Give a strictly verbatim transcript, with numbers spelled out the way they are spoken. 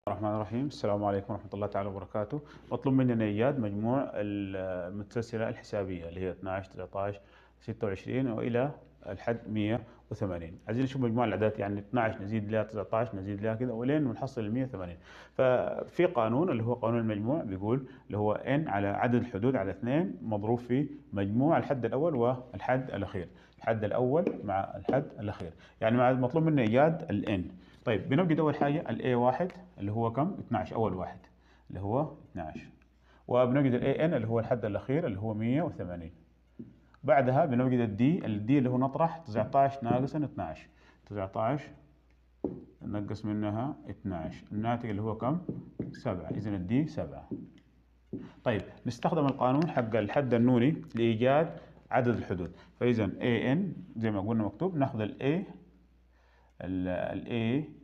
الرحمن الرحيم. السلام عليكم ورحمة الله تعالى وبركاته. مطلوب مننا إيجاد مجموع المتسلسلة الحسابية اللي هي اثني عشر تسعة عشر ستة وعشرين وإلى الحد مئة وثمانين. عايزين نشوف مجموع الأعداد، يعني اثني عشر نزيد لها تسعة عشر نزيد لها كذا ولين نحصل ال مئة وثمانين. ففي قانون اللي هو قانون المجموع بيقول اللي هو n على عدد الحدود على اثنين مضروب في مجموع الحد الأول والحد الأخير. الحد الأول مع الحد الأخير، يعني مع مطلوب منا إيجاد ال n. طيب بنوجد أول حاجة ال إيه واحد اللي هو كم؟ اثني عشر، أول واحد اللي هو اثني عشر، وبنوجد ال إيه إن اللي هو الحد الأخير اللي هو مئة وثمانين. بعدها بنوجد ال D، ال D اللي هو نطرح تسعة عشر ناقصا اثني عشر، تسعة عشر ننقص منها اثني عشر، الناتج اللي هو كم؟ سبعة، إذن ال D سبعة. طيب نستخدم القانون حق الحد النوري لإيجاد عدد الحدود، فإذا إيه إن زي ما قلنا مكتوب ناخذ ال A ال A